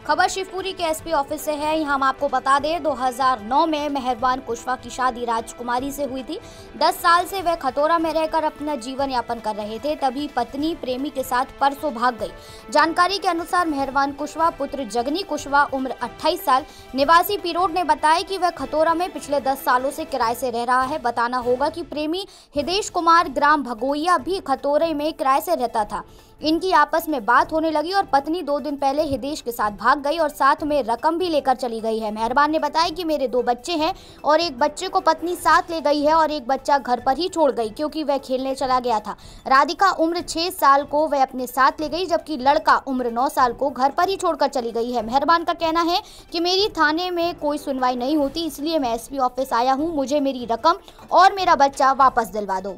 खबर शिवपुरी के SP office से है। यहाँ हम आपको बता दें 2009 में मेहरबान कुशवाहा की शादी राजकुमारी से हुई थी। 10 साल से वह खतौरा में रहकर अपना जीवन यापन कर रहे थे, तभी पत्नी प्रेमी के साथ परसों भाग गई। जानकारी के अनुसार मेहरबान कुशवाहा पुत्र जगनी कुशवाहा उम्र 28 साल निवासी पिरोड ने बताया कि वह खतौरा में पिछले 10 सालों से किराए से रह रहा है। बताना होगा कि प्रेमी हिदेश कुमार ग्राम भगोइया भी खतौरे में किराए से रहता था। इनकी आपस में बात होने लगी और पत्नी 2 दिन पहले हिदेश के साथ भाग गई और साथ में रकम भी लेकर चली गई है। मेहरबान ने बताया कि मेरे 2 बच्चे हैं और एक बच्चे को पत्नी साथ ले गई है और एक बच्चा घर पर ही छोड़ गई क्योंकि वह खेलने चला गया था। राधिका उम्र 6 साल को वह अपने साथ ले गई, जबकि लड़का उम्र 9 साल को घर पर ही छोड़कर चली गई है। मेहरबान का कहना है कि मेरी थाने में कोई सुनवाई नहीं होती, इसलिए मैं एसपी ऑफिस आया हूँ। मुझे मेरी रकम और मेरा बच्चा वापस दिलवा दो।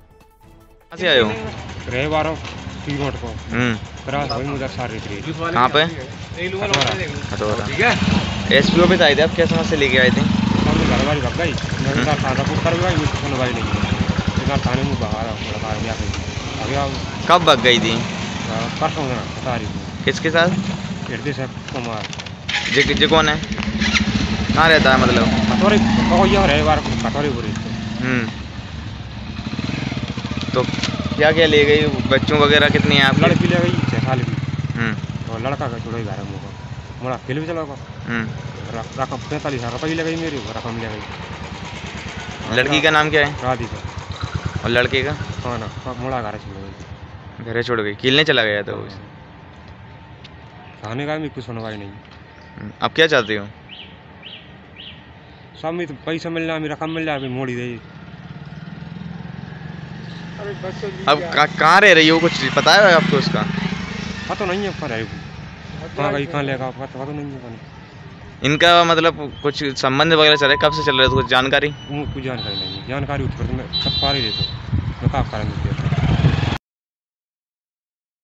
कहाँ पे? एसपी ऑफिस आए थे आप? क्या समस्या लेके आए थे? कब भाग गई थी? किसके साथ? जी कौन है? कहाँ रहता है मतलब? तो क्या क्या ले गई? बच्चों वगैरह कितनी है आप? लड़की ले गई 6 साल की और लड़का का छोड़ा ही घर में मोड़ा खेल भी चला रकम 45,000 रुपये ले गई, मेरी रकम ले गई। लड़की का नाम क्या है? राधिका। और लड़के का? हाँ ना, मोड़ा घर छोड़ गई। घर छोड़ गई, खेलने चला गया तो खाने का भी कुछ सुनवाई नहीं। अब क्या चाहते हो? सब में तो पैसा मिल जाए, रकम मिल जाए, मोड़ी दे। अब कहाँ रह रही हो? कुछ पता है आपको उसका? पता नहीं है, पर कहाँ गई कहाँ लेगा पता नहीं है। इनका मतलब कुछ संबंध वगैरह चल रहा है? कब से चल रहा है? कुछ जानकारी? कुछ जानकारी नहीं है। जानकारी उठ कर मैं सब पार ही देता हूँ, मैं क्या करेंगे।